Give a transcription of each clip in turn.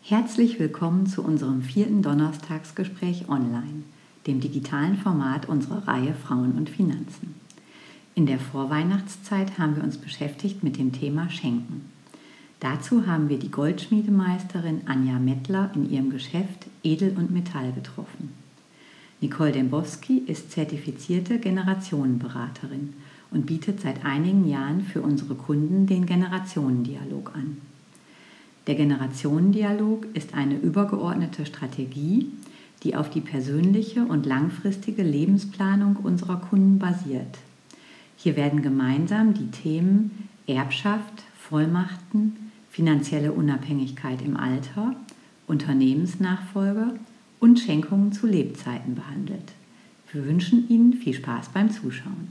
Herzlich willkommen zu unserem 4. Donnerstagsgespräch online, dem digitalen Format unserer Reihe Frauen und Finanzen. In der Vorweihnachtszeit haben wir uns beschäftigt mit dem Thema Schenken. Dazu haben wir die Goldschmiedemeisterin Anja Mettler in ihrem Geschäft Edel und Metall getroffen. Nicole Dembowski ist zertifizierte Generationenberaterin und bietet seit einigen Jahren für unsere Kunden den Generationendialog an. Der Generationendialog ist eine übergeordnete Strategie, die auf die persönliche und langfristige Lebensplanung unserer Kunden basiert. Hier werden gemeinsam die Themen Erbschaft, Vollmachten, finanzielle Unabhängigkeit im Alter, Unternehmensnachfolge und Schenkungen zu Lebzeiten behandelt. Wir wünschen Ihnen viel Spaß beim Zuschauen.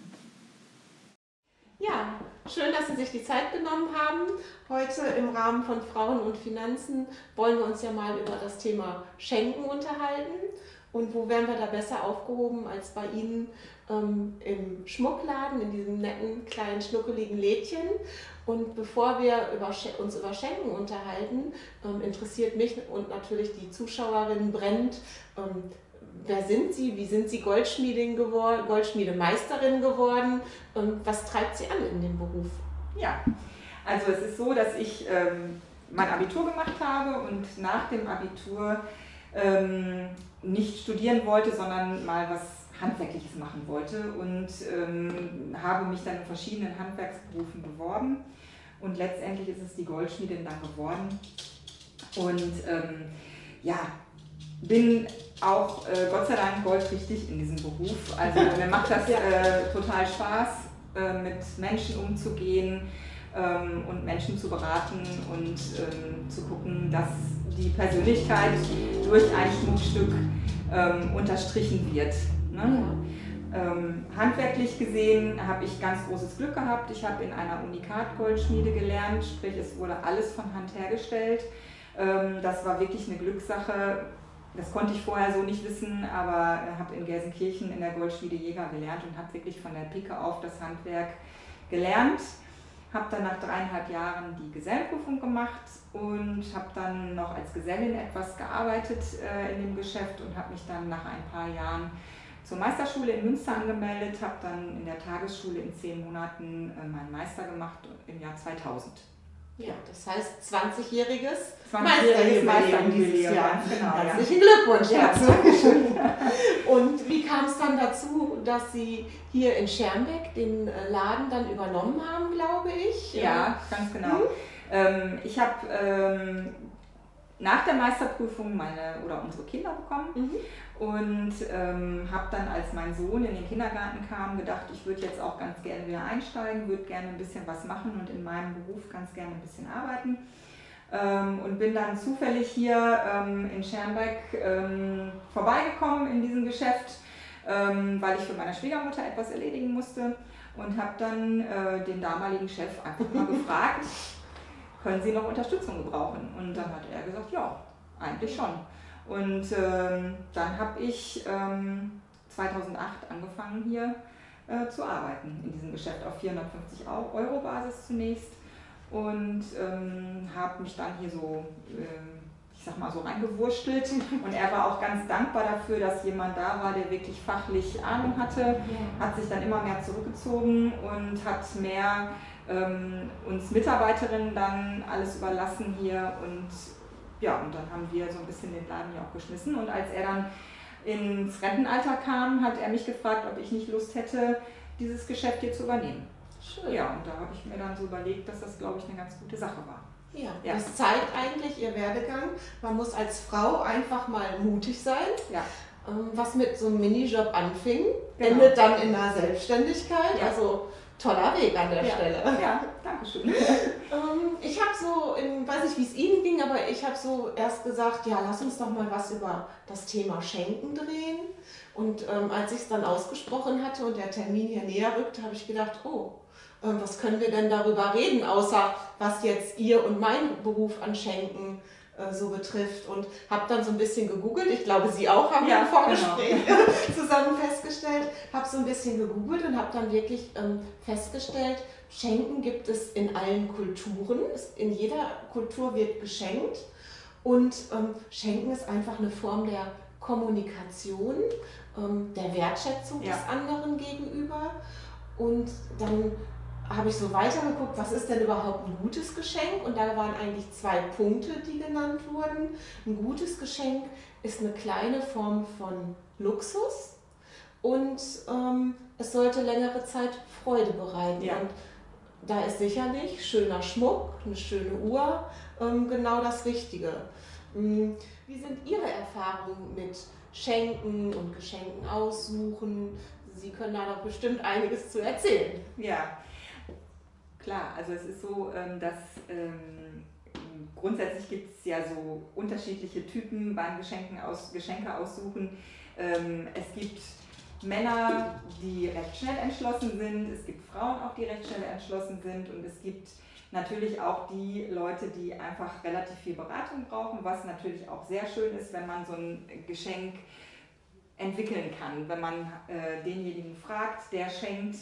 Ja, schön, dass Sie sich die Zeit genommen haben. Heute im Rahmen von Frauen und Finanzen wollen wir uns ja mal über das Thema Schenken unterhalten. Und wo wären wir da besser aufgehoben als bei Ihnen im Schmuckladen, in diesem netten, kleinen, schnuckeligen Lädchen. Und bevor wir uns über Schenken unterhalten, interessiert mich und natürlich die Zuschauerinnen brennend, wer sind Sie? Wie sind Sie Goldschmiedemeisterin geworden? Was treibt Sie an in dem Beruf? Ja, also es ist so, dass ich mein Abitur gemacht habe und nach dem Abitur nicht studieren wollte, sondern mal was Handwerkliches machen wollte und habe mich dann in verschiedenen Handwerksberufen beworben und letztendlich ist es die Goldschmiedin dann geworden und bin auch Gott sei Dank goldrichtig in diesem Beruf. Also mir macht das total Spaß, mit Menschen umzugehen und Menschen zu beraten und zu gucken, dass die Persönlichkeit durch ein Schmuckstück unterstrichen wird. Ne? Handwerklich gesehen habe ich ganz großes Glück gehabt. Ich habe in einer Unikat-Goldschmiede gelernt, sprich es wurde alles von Hand hergestellt. Das war wirklich eine Glückssache. Das konnte ich vorher so nicht wissen, aber habe in Gelsenkirchen in der Goldschmiede Jäger gelernt und habe wirklich von der Pike auf das Handwerk gelernt. Habe dann nach 3,5 Jahren die Gesellenprüfung gemacht und habe dann noch als Gesellin etwas gearbeitet in dem Geschäft und habe mich dann nach ein paar Jahren zur Meisterschule in Münster angemeldet, habe dann in der Tagesschule in 10 Monaten meinen Meister gemacht im Jahr 2000. Ja, das heißt 20-jähriges Meisterjubiläum dieses Jahr. Genau, herzlichen Glückwunsch dazu. Dankeschön. Und wie kam es dann dazu, dass Sie hier in Schermbeck den Laden dann übernommen haben, glaube ich? Ja, ganz genau. Ich habe nach der Meisterprüfung unsere Kinder bekommen und habe dann, als mein Sohn in den Kindergarten kam, gedacht, ich würde jetzt auch ganz gerne wieder einsteigen, würde gerne ein bisschen was machen und in meinem Beruf ganz gerne ein bisschen arbeiten. Und bin dann zufällig hier in Schermbeck vorbeigekommen in diesem Geschäft, weil ich für meine Schwiegermutter etwas erledigen musste und habe dann den damaligen Chef einfach mal gefragt, können Sie noch Unterstützung gebrauchen? Und dann hat er gesagt, ja, eigentlich schon. Und dann habe ich 2008 angefangen hier zu arbeiten in diesem Geschäft auf 450 € Basis zunächst und habe mich dann hier so, ich sag mal so reingewurstelt und er war auch ganz dankbar dafür, dass jemand da war, der wirklich fachlich Ahnung hatte, hat sich dann immer mehr zurückgezogen und hat mehr uns Mitarbeiterinnen dann alles überlassen hier und ja, und dann haben wir so ein bisschen den Laden hier auch geschmissen und als er dann ins Rentenalter kam, hat er mich gefragt, ob ich nicht Lust hätte, dieses Geschäft hier zu übernehmen. Schön. Ja, und da habe ich mir dann so überlegt, dass das, glaube ich, eine ganz gute Sache war. Ja, das zeigt eigentlich Ihr Werdegang. Man muss als Frau einfach mal mutig sein. Ja. Was mit so einem Minijob anfing, endet dann in einer Selbstständigkeit. Ja. Also toller Weg an der Stelle. Ja, danke schön. Ich habe so, weiß nicht, wie es Ihnen ging, aber ich habe so erst gesagt, ja, lass uns doch mal was über das Thema Schenken drehen. Und als ich es dann ausgesprochen hatte und der Termin hier näher rückte, habe ich gedacht, oh, was können wir denn darüber reden, außer was jetzt Ihr und mein Beruf an Schenken so betrifft und habe dann so ein bisschen gegoogelt, ich glaube Sie auch, haben wir im Vorgespräch zusammen festgestellt, habe so ein bisschen gegoogelt und habe dann wirklich festgestellt, Schenken gibt es in allen Kulturen, in jeder Kultur wird geschenkt Und Schenken ist einfach eine Form der Kommunikation, der Wertschätzung des anderen gegenüber. Und dann habe ich so weitergeguckt, was ist denn überhaupt ein gutes Geschenk? Und da waren eigentlich 2 Punkte, die genannt wurden. Ein gutes Geschenk ist eine kleine Form von Luxus und es sollte längere Zeit Freude bereiten. Ja. Und da ist sicherlich schöner Schmuck, eine schöne Uhr, genau das Richtige. Wie sind Ihre Erfahrungen mit Schenken und Geschenken aussuchen? Sie können da doch bestimmt einiges zu erzählen. Ja, klar. Also es ist so, dass grundsätzlich gibt es ja so unterschiedliche Typen beim Geschenke aussuchen. Es gibt Männer, die recht schnell entschlossen sind, es gibt Frauen auch, die recht schnell entschlossen sind und es gibt natürlich auch die Leute, die einfach relativ viel Beratung brauchen, was natürlich auch sehr schön ist, wenn man so ein Geschenk entwickeln kann, wenn man denjenigen fragt, der schenkt,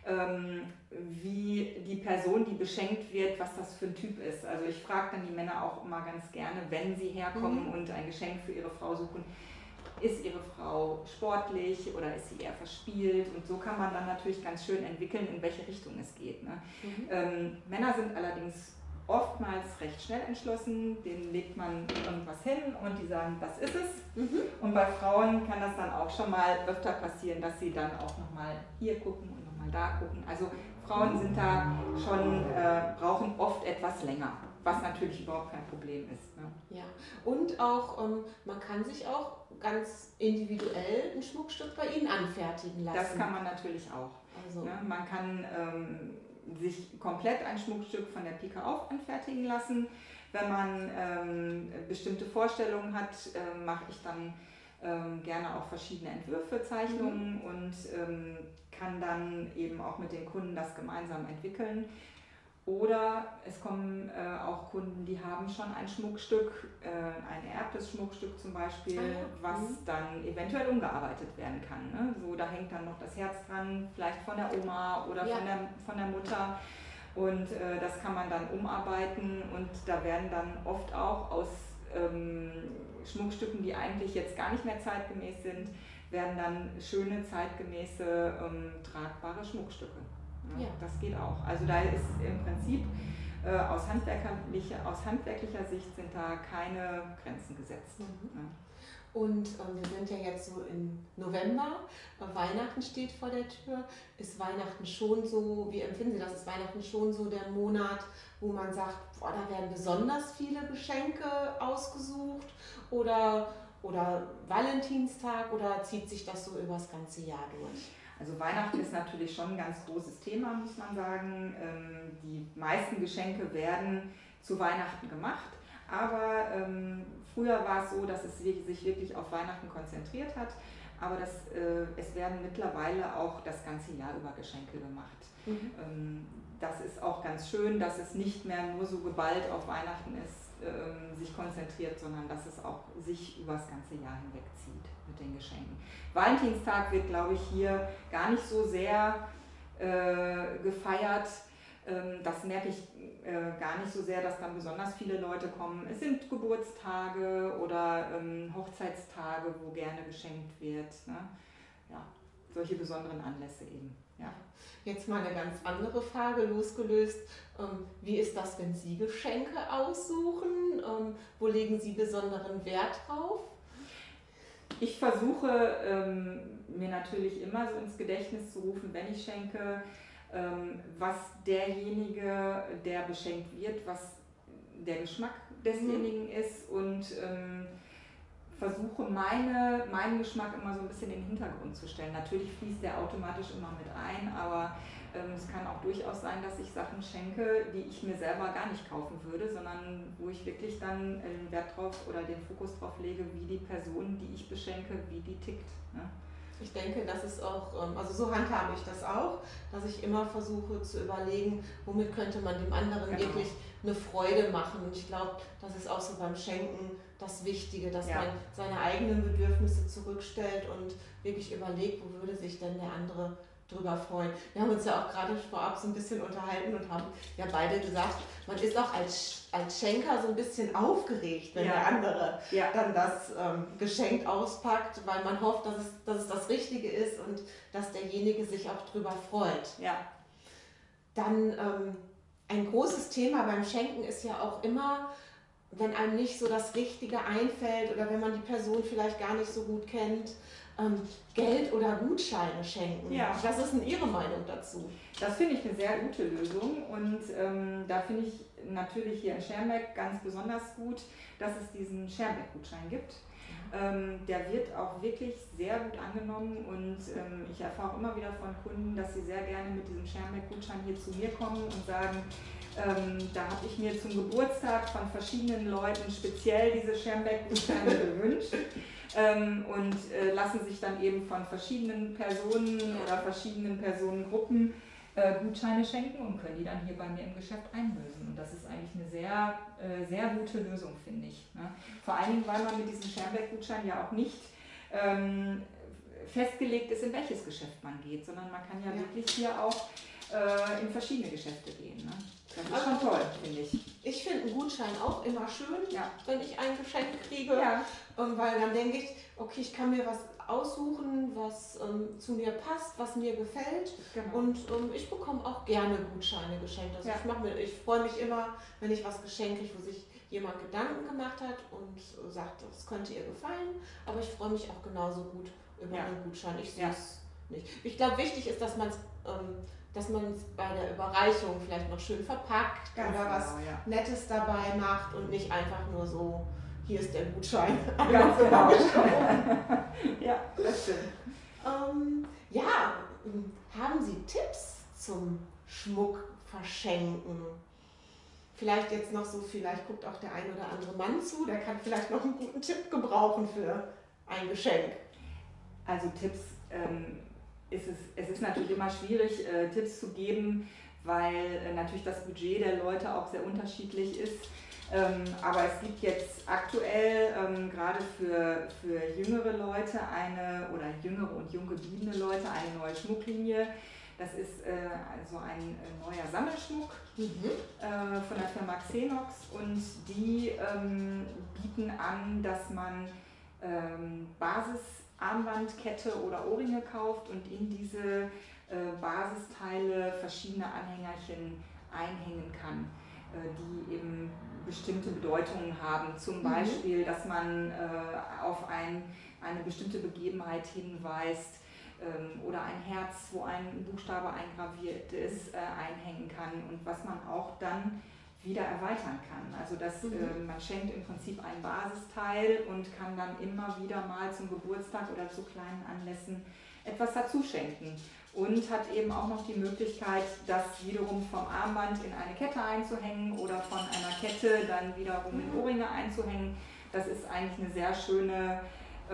wie die Person, die beschenkt wird, was das für ein Typ ist. Also ich frage dann die Männer auch immer ganz gerne, wenn sie herkommen und ein Geschenk für ihre Frau suchen, ist ihre Frau sportlich oder ist sie eher verspielt? Und so kann man dann natürlich ganz schön entwickeln, in welche Richtung es geht. Ne? Männer sind allerdings oftmals recht schnell entschlossen, denen legt man irgendwas hin und die sagen, das ist es. Und bei Frauen kann das dann auch schon mal öfter passieren, dass sie dann auch nochmal hier gucken und nochmal da gucken. Also Frauen sind da schon, brauchen oft etwas länger, was natürlich überhaupt kein Problem ist. Ne? Ja, und auch, man kann sich auch ganz individuell ein Schmuckstück bei Ihnen anfertigen lassen. Das kann man natürlich auch. Also. Ne? Man kann sich komplett ein Schmuckstück von der Pike auf anfertigen lassen. Wenn man bestimmte Vorstellungen hat, mache ich dann gerne auch verschiedene Entwürfe, Zeichnungen und kann dann eben auch mit den Kunden das gemeinsam entwickeln. Oder es kommen auch Kunden, die haben schon ein Schmuckstück, ein ererbtes Schmuckstück zum Beispiel, was dann eventuell umgearbeitet werden kann. Ne? So, da hängt dann noch das Herz dran, vielleicht von der Oma oder von der Mutter. Und das kann man dann umarbeiten und da werden dann oft auch aus Schmuckstücken, die eigentlich jetzt gar nicht mehr zeitgemäß sind, werden dann schöne, zeitgemäße, tragbare Schmuckstücke. Ja, das geht auch. Also da ist im Prinzip aus handwerklicher Sicht sind da keine Grenzen gesetzt. Ja. Und wir sind ja jetzt so im November, Weihnachten steht vor der Tür. Ist Weihnachten schon so, wie empfinden Sie das, ist Weihnachten schon so der Monat, wo man sagt, boah, da werden besonders viele Geschenke ausgesucht oder Valentinstag oder zieht sich das so über das ganze Jahr durch? Also Weihnachten ist natürlich schon ein ganz großes Thema, muss man sagen. Die meisten Geschenke werden zu Weihnachten gemacht, aber früher war es so, dass es sich wirklich auf Weihnachten konzentriert hat, aber es werden mittlerweile auch das ganze Jahr über Geschenke gemacht. Das ist auch ganz schön, dass es nicht mehr nur so geballt auf Weihnachten ist, sich konzentriert, sondern dass es auch sich über das ganze Jahr hinweg zieht mit den Geschenken. Valentinstag wird, glaube ich, hier gar nicht so sehr gefeiert. Das merke ich gar nicht so sehr, dass dann besonders viele Leute kommen. Es sind Geburtstage oder Hochzeitstage, wo gerne geschenkt wird. Ne? Ja, solche besonderen Anlässe eben. Ja. Jetzt mal eine ganz andere Frage losgelöst. Wie ist das, wenn Sie Geschenke aussuchen? Wo legen Sie besonderen Wert drauf? Ich versuche mir natürlich immer so ins Gedächtnis zu rufen, wenn ich schenke, was derjenige, der beschenkt wird, was der Geschmack desjenigen ist und versuche meinen Geschmack immer so ein bisschen in den Hintergrund zu stellen. Natürlich fließt der automatisch immer mit ein, aber es kann auch durchaus sein, dass ich Sachen schenke, die ich mir selber gar nicht kaufen würde, sondern wo ich wirklich dann den Wert drauf oder den Fokus drauf lege, wie die Person, die ich beschenke, wie die tickt. Ne? Ich denke, das ist auch, also so handhabe ich das auch, dass ich immer versuche zu überlegen, womit könnte man dem anderen wirklich eine Freude machen. Und ich glaube, das ist auch so beim Schenken das Wichtige, dass man seine eigenen Bedürfnisse zurückstellt und wirklich überlegt, wo würde sich denn der andere drüber freuen. Wir haben uns ja auch gerade vorab so ein bisschen unterhalten und haben ja beide gesagt, man ist auch als Schenker so ein bisschen aufgeregt, wenn der andere dann das Geschenk auspackt, weil man hofft, dass es das Richtige ist und dass derjenige sich auch drüber freut. Ja. Dann ein großes Thema beim Schenken ist ja auch immer, wenn einem nicht so das Richtige einfällt oder wenn man die Person vielleicht gar nicht so gut kennt, Geld oder Gutscheine schenken. Ja. Was ist denn Ihre Meinung dazu? Das finde ich eine sehr gute Lösung und da finde ich natürlich hier in Schermbeck ganz besonders gut, dass es diesen Schermbeck-Gutschein gibt. Der wird auch wirklich sehr gut angenommen und ich erfahre immer wieder von Kunden, dass sie sehr gerne mit diesem Schermbeck-Gutschein hier zu mir kommen und sagen, da habe ich mir zum Geburtstag von verschiedenen Leuten speziell diese Schermbeck-Gutscheine gewünscht und lassen sich dann eben von verschiedenen Personen oder verschiedenen Personengruppen Gutscheine schenken und können die dann hier bei mir im Geschäft einlösen. Und das ist eigentlich eine sehr, sehr gute Lösung, finde ich. Ne? Vor allen Dingen, weil man mit diesem Schermbeck-Gutschein ja auch nicht festgelegt ist, in welches Geschäft man geht, sondern man kann ja wirklich hier auch in verschiedene Geschäfte gehen. Ne? Das ist schon toll, finde ich. Ich finde einen Gutschein auch immer schön, wenn ich ein Geschenk kriege, weil dann denke ich, okay, ich kann mir was aussuchen, was zu mir passt, was mir gefällt und ich bekomme auch gerne Gutscheine geschenkt. Also ich freue mich immer, wenn ich was geschenkt kriege, wo sich jemand Gedanken gemacht hat und sagt, das könnte ihr gefallen, aber ich freue mich auch genauso gut über einen Gutschein. Ich sehe es nicht. Ich glaube, wichtig ist, dass man es bei der Überreichung vielleicht noch schön verpackt oder was Nettes dabei macht und nicht einfach nur so, hier ist der Gutschein. Ganz genau. Ja, das stimmt. Haben Sie Tipps zum Schmuck verschenken? Vielleicht jetzt noch so, vielleicht guckt auch der ein oder andere Mann zu, der kann vielleicht noch einen guten Tipp gebrauchen für ein Geschenk. Also Tipps, es ist natürlich immer schwierig, Tipps zu geben, weil natürlich das Budget der Leute auch sehr unterschiedlich ist. Aber es gibt jetzt aktuell gerade für jüngere Leute oder jüngere und jung gebliebene Leute eine neue Schmucklinie. Das ist also ein neuer Sammelschmuck von der Firma Xenox und die bieten an, dass man Basisarmbandkette oder Ohrringe kauft und in diese Basisteile verschiedene Anhängerchen einhängen kann, die eben bestimmte Bedeutungen haben. Zum Beispiel, dass man auf eine bestimmte Begebenheit hinweist oder ein Herz, wo ein Buchstabe eingraviert ist, einhängen kann und was man auch dann wieder erweitern kann. Also man schenkt im Prinzip ein Basisteil und kann dann immer wieder mal zum Geburtstag oder zu kleinen Anlässen etwas dazu schenken. Und hat eben auch noch die Möglichkeit, das wiederum vom Armband in eine Kette einzuhängen oder von einer Kette dann wiederum in Ohrringe einzuhängen. Das ist eigentlich eine sehr schöne,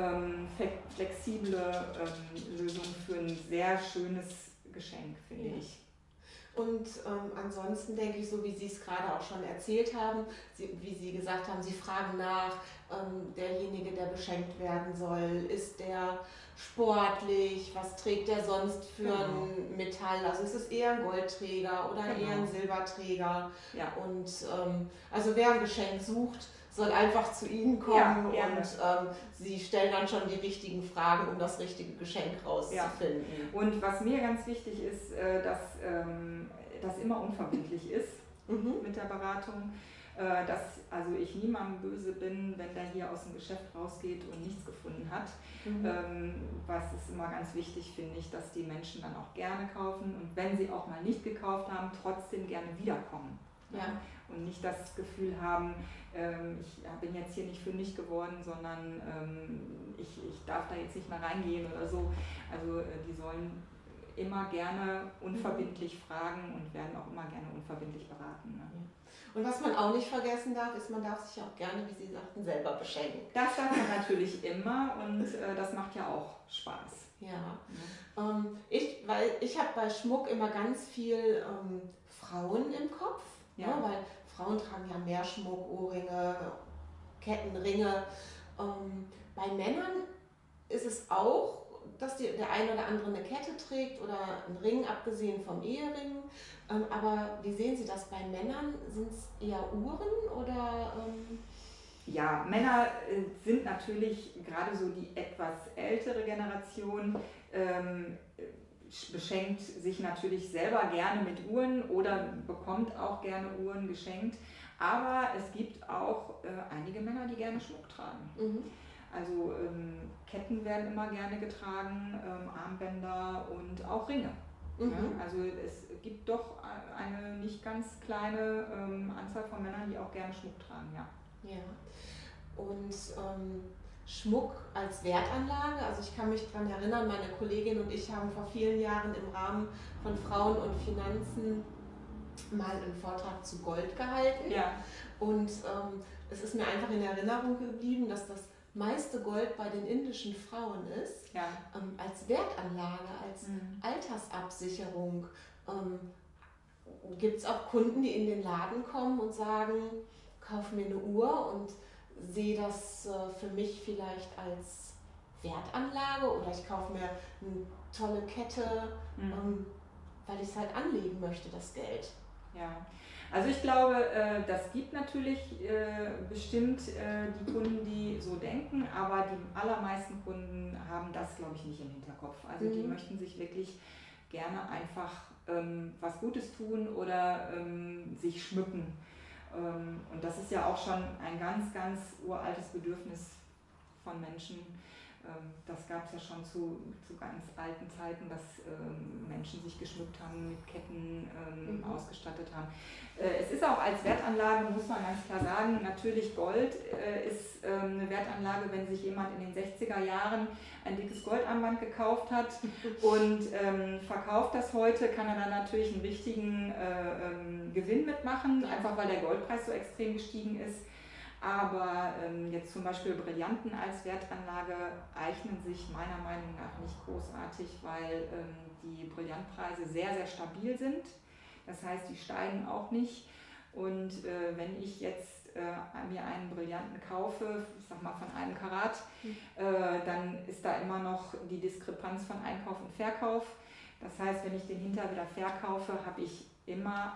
flexible Lösung für ein sehr schönes Geschenk, finde ich. Und ansonsten denke ich, so wie Sie es gerade auch schon erzählt haben, wie Sie gesagt haben, Sie fragen nach, derjenige, der beschenkt werden soll, ist der sportlich, was trägt der sonst für ein Metall, also ist es eher ein Goldträger oder eher ein Silberträger. Und also wer ein Geschenk sucht, soll einfach zu Ihnen kommen und Sie stellen dann schon die richtigen Fragen, um das richtige Geschenk rauszufinden. Und was mir ganz wichtig ist, dass das immer unverbindlich ist mit der Beratung, dass also ich niemandem böse bin, wenn der hier aus dem Geschäft rausgeht und nichts gefunden hat. Was ist immer ganz wichtig, finde ich, dass die Menschen dann auch gerne kaufen und wenn sie auch mal nicht gekauft haben, trotzdem gerne wiederkommen. Und nicht das Gefühl haben, ich bin jetzt hier nicht fündig geworden, sondern ich darf da jetzt nicht mehr reingehen oder so. Also die sollen immer gerne unverbindlich fragen und werden auch immer gerne unverbindlich beraten. Ne? Und was man auch nicht vergessen darf, ist, man darf sich auch gerne, wie Sie sagten, selber beschenken. Das darf man natürlich immer und das macht ja auch Spaß. Ich habe bei Schmuck immer ganz viel Frauen im Kopf, ne? Weil Frauen tragen ja mehr Schmuck, Ohrringe, Ketten, Ringe. Bei Männern ist es auch dass der eine oder andere eine Kette trägt oder einen Ring, abgesehen vom Ehering. Aber wie sehen Sie das bei Männern? Sind es eher Uhren oder... Ja, Männer sind natürlich gerade so die etwas ältere Generation, beschenkt sich natürlich selber gerne mit Uhren oder bekommt auch gerne Uhren geschenkt. Aber es gibt auch einige Männer, die gerne Schmuck tragen. Mhm. Also Ketten werden immer gerne getragen, Armbänder und auch Ringe. Mhm. Ja, also es gibt doch eine nicht ganz kleine Anzahl von Männern, die auch gerne Schmuck tragen, ja. Ja. Und Schmuck als Wertanlage, also ich kann mich daran erinnern, meine Kollegin und ich haben vor vielen Jahren im Rahmen von Frauen und Finanzen mal einen Vortrag zu Gold gehalten. Ja. Und es ist mir einfach in Erinnerung geblieben, dass das meiste Gold bei den indischen Frauen ist, ja. Als Wertanlage, als Altersabsicherung. Gibt es auch Kunden, die in den Laden kommen und sagen, kauf mir eine Uhr und sehe das für mich vielleicht als Wertanlage oder ich kaufe mir eine tolle Kette, weil ich es halt anlegen möchte, das Geld. Ja, also ich glaube, das gibt natürlich bestimmt die Kunden, die so denken, aber die allermeisten Kunden haben das, glaube ich, nicht im Hinterkopf. Also die möchten sich wirklich gerne einfach was Gutes tun oder sich schmücken. Und das ist ja auch schon ein ganz, ganz uraltes Bedürfnis von Menschen. Das gab es ja schon zu ganz alten Zeiten, dass Menschen sich geschmückt haben, mit Ketten ausgestattet haben. Es ist auch als Wertanlage, muss man ganz klar sagen, natürlich Gold ist eine Wertanlage, wenn sich jemand in den 60er Jahren ein dickes Goldarmband gekauft hat und verkauft das heute, kann er dann natürlich einen richtigen Gewinn mitmachen, einfach weil der Goldpreis so extrem gestiegen ist. Aber jetzt zum Beispiel Brillanten als Wertanlage eignen sich meiner Meinung nach nicht großartig, weil die Brillantpreise sehr, sehr stabil sind. Das heißt, die steigen auch nicht. Und wenn ich jetzt mir einen Brillanten kaufe, ich sag mal von 1 Karat, dann ist da immer noch die Diskrepanz von Einkauf und Verkauf. Das heißt, wenn ich den hinterher wieder verkaufe, habe ich immer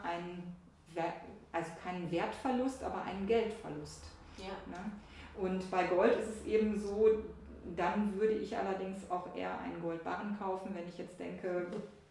keinen Wertverlust, aber einen Geldverlust. Ja. Ne? Und bei Gold ist es eben so, dann würde ich allerdings auch eher einen Goldbarren kaufen, wenn ich jetzt denke,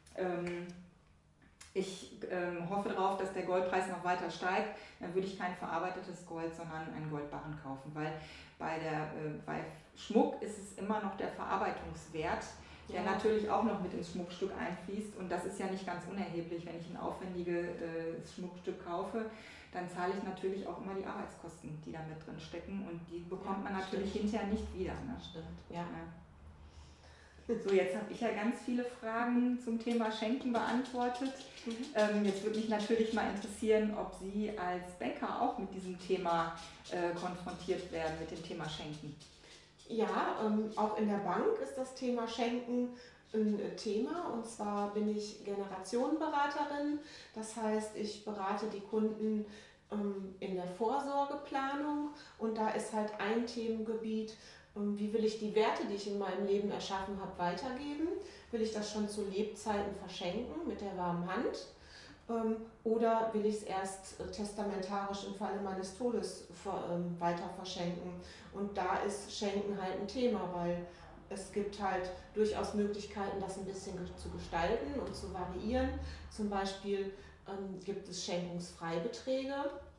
ich hoffe darauf, dass der Goldpreis noch weiter steigt, dann würde ich kein verarbeitetes Gold, sondern einen Goldbarren kaufen, weil bei Schmuck ist es immer noch der Verarbeitungswert, der natürlich auch noch mit ins Schmuckstück einfließt und das ist ja nicht ganz unerheblich, wenn ich ein aufwendiges Schmuckstück kaufe, dann zahle ich natürlich auch immer die Arbeitskosten, die da mit drin stecken und die bekommt man natürlich hinterher nicht wieder. Ne? Stimmt, ja. So, jetzt habe ich ja ganz viele Fragen zum Thema Schenken beantwortet. Jetzt würde mich natürlich mal interessieren, ob Sie als Banker auch mit diesem Thema konfrontiert werden, mit dem Thema Schenken. Ja, auch in der Bank ist das Thema Schenken ein Thema und zwar bin ich Generationenberaterin, das heißt, ich berate die Kunden in der Vorsorgeplanung und da ist halt ein Themengebiet, wie will ich die Werte, die ich in meinem Leben erschaffen habe, weitergeben? Will ich das schon zu Lebzeiten verschenken mit der warmen Hand? Oder will ich es erst testamentarisch im Falle meines Todes weiter verschenken? Und da ist Schenken halt ein Thema, weil es gibt halt durchaus Möglichkeiten, das ein bisschen zu gestalten und zu variieren. Zum Beispiel gibt es Schenkungsfreibeträge.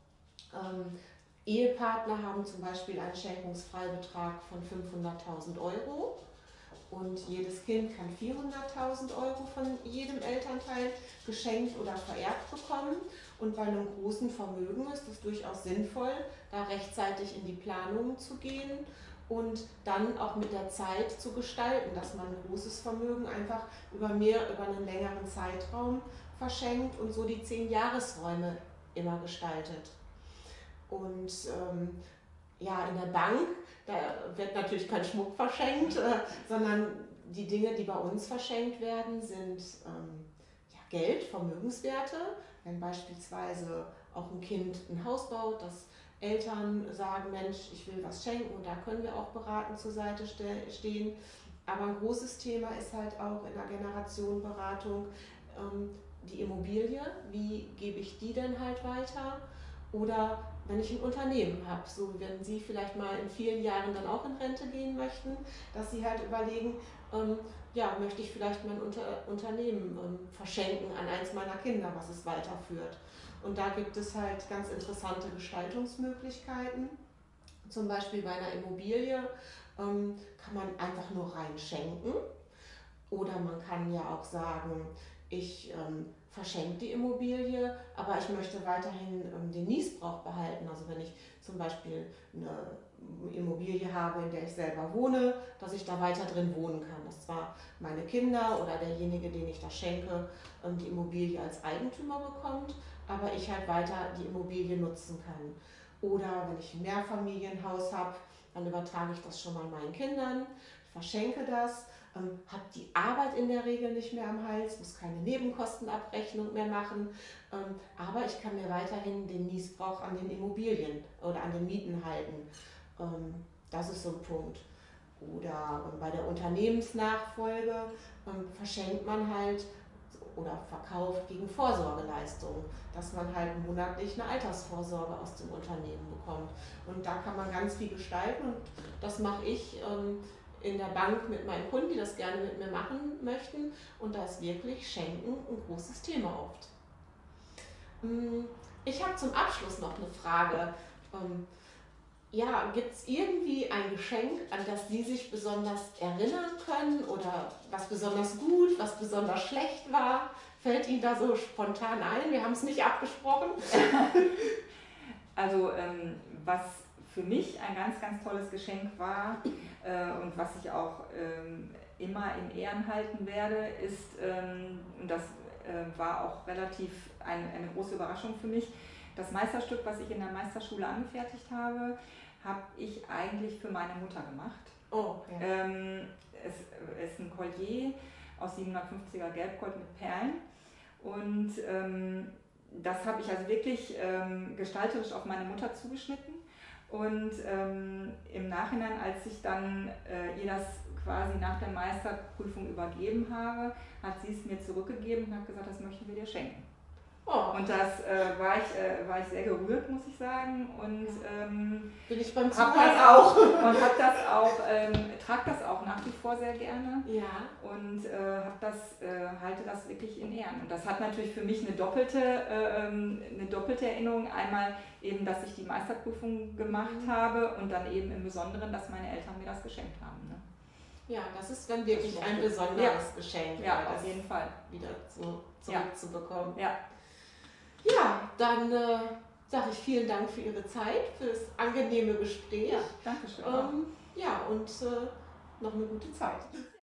Ehepartner haben zum Beispiel einen Schenkungsfreibetrag von 500.000 Euro. Und jedes Kind kann 400.000 Euro von jedem Elternteil geschenkt oder vererbt bekommen. Und bei einem großen Vermögen ist es durchaus sinnvoll, da rechtzeitig in die Planungen zu gehen und dann auch mit der Zeit zu gestalten, dass man ein großes Vermögen einfach über einen längeren Zeitraum verschenkt und so die 10 Jahresräume immer gestaltet. Und ja, in der Bank, da wird natürlich kein Schmuck verschenkt, sondern die Dinge, die bei uns verschenkt werden, sind Geld, Vermögenswerte. Wenn beispielsweise auch ein Kind ein Haus baut, dass Eltern sagen, Mensch, ich will was schenken und da können wir auch beratend zur Seite stehen. Aber ein großes Thema ist halt auch in der Generationenberatung die Immobilie. Wie gebe ich die denn halt weiter? Oder wenn ich ein Unternehmen habe, so wenn Sie vielleicht mal in vielen Jahren dann auch in Rente gehen möchten, dass Sie halt überlegen, ja, möchte ich vielleicht mein Unternehmen verschenken an eins meiner Kinder, was es weiterführt. Und da gibt es halt ganz interessante Gestaltungsmöglichkeiten. Zum Beispiel bei einer Immobilie kann man einfach nur rein schenken. Oder man kann ja auch sagen, ich verschenke die Immobilie, aber ich möchte weiterhin den Niesbrauch behalten. Also wenn ich zum Beispiel eine Immobilie habe, in der ich selber wohne, dass ich da weiter drin wohnen kann. Dass zwar meine Kinder oder derjenige, den ich das schenke, die Immobilie als Eigentümer bekommt, aber ich halt weiter die Immobilie nutzen kann. Oder wenn ich ein Mehrfamilienhaus habe, dann übertrage ich das schon mal meinen Kindern, ich verschenke das, habe die Arbeit in der Regel nicht mehr am Hals, muss keine Nebenkostenabrechnung mehr machen, aber ich kann mir weiterhin den Niesbrauch an den Immobilien oder an den Mieten halten. Das ist so ein Punkt. Oder bei der Unternehmensnachfolge verschenkt man halt oder verkauft gegen Vorsorgeleistungen, dass man halt monatlich eine Altersvorsorge aus dem Unternehmen bekommt. Und da kann man ganz viel gestalten und das mache ich in der Bank mit meinen Kunden, die das gerne mit mir machen möchten. Und da ist wirklich Schenken ein großes Thema oft. Ich habe zum Abschluss noch eine Frage. Ja, gibt es irgendwie ein Geschenk, an das Sie sich besonders erinnern können oder was besonders gut, was besonders schlecht war? Fällt Ihnen da so spontan ein? Wir haben es nicht abgesprochen. Also was für mich ein ganz, ganz tolles Geschenk war und was ich auch immer in Ehren halten werde, ist, und das war auch relativ eine große Überraschung für mich, das Meisterstück, was ich in der Meisterschule angefertigt habe, habe ich eigentlich für meine Mutter gemacht. Oh, ja. Es ist ein Collier aus 750er Gelbgold mit Perlen und das habe ich also wirklich gestalterisch auf meine Mutter zugeschnitten und im Nachhinein, als ich dann ihr das quasi nach der Meisterprüfung übergeben habe, hat sie es mir zurückgegeben und hat gesagt, das möchten wir dir schenken. Oh. Und das war ich sehr gerührt, muss ich sagen. Und bin ich beim hab Zuhören das auch und trage das auch nach wie vor sehr gerne. Ja. Und halte das wirklich in Ehren. Und das hat natürlich für mich eine doppelte Erinnerung. Einmal eben, dass ich die Meisterprüfung gemacht habe und dann eben im Besonderen, dass meine Eltern mir das geschenkt haben. Ne? Ja, das ist dann wirklich ein besonderes Geschenk. Ja, auf jeden Fall. Wieder zurückzubekommen. Ja. Ja, dann sage ich vielen Dank für Ihre Zeit, für das angenehme Gespräch. Ja, danke schön. Ja, und noch eine gute Zeit.